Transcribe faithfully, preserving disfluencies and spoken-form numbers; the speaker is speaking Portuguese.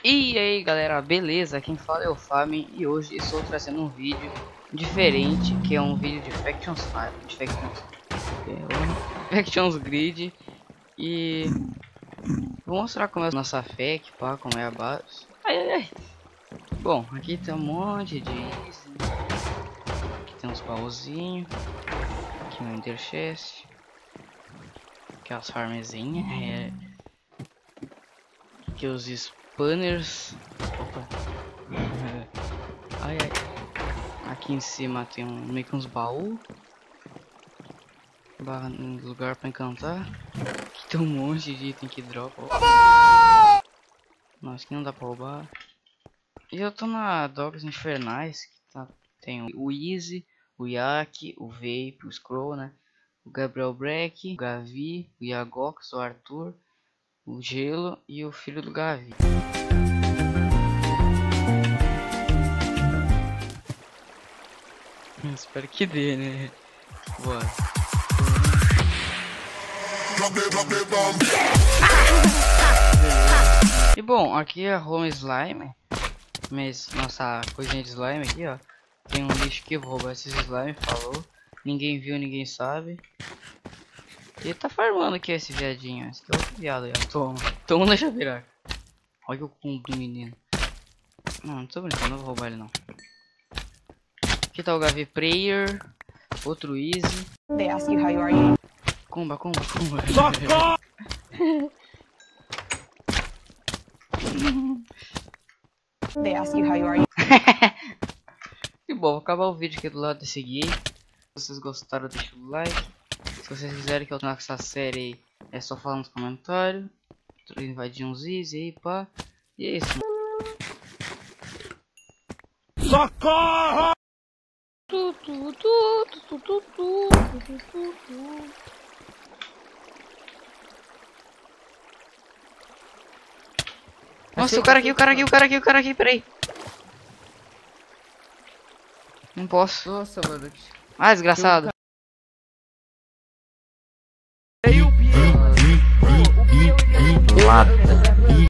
E aí galera, beleza? Quem fala é o Fami e hoje estou trazendo um vídeo diferente, que é um vídeo de Factions five, de Factions, é, Factions Grid. E vou mostrar como é a nossa fac, pá, como é a base. Ai, ai, ai. Bom, aqui tem um monte de easy. Aqui tem uns baúzinhos, aqui um ender chest, aqui as farmzinhas, é... aqui os spanners. Opa. Ai, ai. Aqui em cima tem um, meio que uns baús, um lugar para encantar. Aqui tem um monte de item que dropa. Nossa, aqui não dá para roubar. E eu tô na Dogs Infernais, que tá, tem o Easy, o Yak, o Vape, o Scroll, né? O Gabriel Breck, o Gavi, o Yagox, o Arthur, o Gelo e o filho do Gavi. Espero que dê, né? Bora. E bom, aqui é a Home Slime. Mas nossa coisinha de slime aqui, ó. Tem um lixo que eu vou roubar esses slime, falou. Ninguém viu, ninguém sabe. Ele tá farmando aqui esse viadinho. Esse aqui é outro viado aí, ó. Toma. Toma na chaveira. Olha o cumbo do menino. Não, não tô brincando, não vou roubar ele não. Aqui tá o Gavi Prayer. Outro Easy. They ask you how you are. Comba, comba, comba. They ask you how you are. E bom, vou acabar o vídeo aqui do lado desse gay. Se vocês gostaram, deixa o like. Se vocês quiserem que eu tenha essa série aí, é só falar nos comentários. Invadir uns easy aí, pá. E é isso. Socorro! Tu, tu, tu, tu, tu, tu, tu, tu, tu. Nossa, o cara aqui, o cara aqui, o cara aqui, o cara aqui, peraí. Não posso. Nossa, mano. Ah, desgraçado. Aí o Biel. Lata.